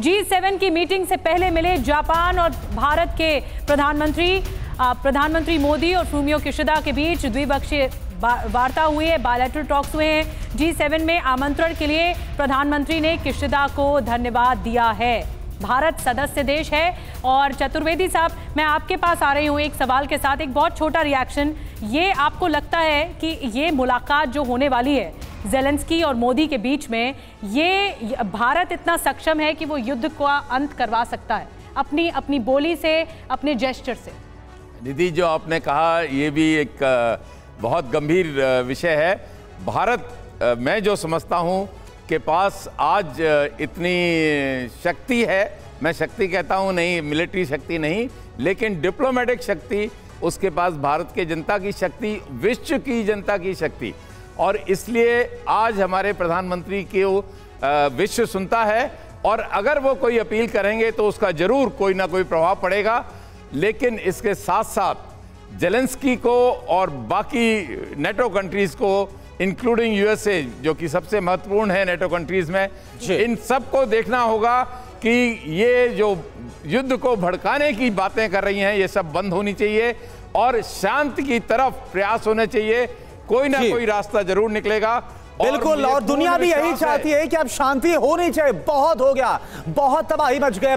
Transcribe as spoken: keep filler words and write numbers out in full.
जी seven की meeting से पहले मिले जापान और भारत के प्रधानमंत्री प्रधानमंत्री मोदी और फूमियो किशिदा के बीच द्विपक्षीय वार्ता हुई है, बायलैटरल टॉक्स हुए हैं। जी सेवन में आमंत्रण के लिए प्रधानमंत्री ने किशिदा को धन्यवाद दिया है। भारत सदस्य देश है। और चतुर्वेदी साहब, मैं आपके पास आ रही हूँ एक सवाल के साथ, एक बहुत छोटा रिएक्शन। ये आपको लगता है कि ये मुलाकात जो होने वाली है ज़ेलेंस्की और मोदी के बीच में, ये भारत इतना सक्षम है कि वो युद्ध का अंत करवा सकता है अपनी अपनी बोली से, अपने जेस्चर से? निधि, जो आपने कहा ये भी एक बहुत गंभीर विषय है। भारत, मैं जो समझता हूँ के पास आज इतनी शक्ति है, मैं शक्ति कहता हूँ नहीं, मिलिट्री शक्ति नहीं, लेकिन डिप्लोमेटिक शक्ति उसके पास, भारत के जनता की शक्ति, विश्व की जनता की शक्ति। और इसलिए आज हमारे प्रधानमंत्री को विश्व सुनता है और अगर वो कोई अपील करेंगे तो उसका जरूर कोई ना कोई प्रभाव पड़ेगा। लेकिन इसके साथ साथ ज़ेलेंस्की को और बाकी नेटो कंट्रीज़ को, इंक्लूडिंग यूएसए जो कि सबसे महत्वपूर्ण है नेटो कंट्रीज़ में, इन सब को देखना होगा कि ये जो युद्ध को भड़काने की बातें कर रही हैं ये सब बंद होनी चाहिए और शांति की तरफ प्रयास होने चाहिए। कोई ना कोई रास्ता जरूर निकलेगा। बिल्कुल, और दुनिया भी यही चाहती है कि अब शांति होनी चाहिए। बहुत हो गया, बहुत तबाही मच गई।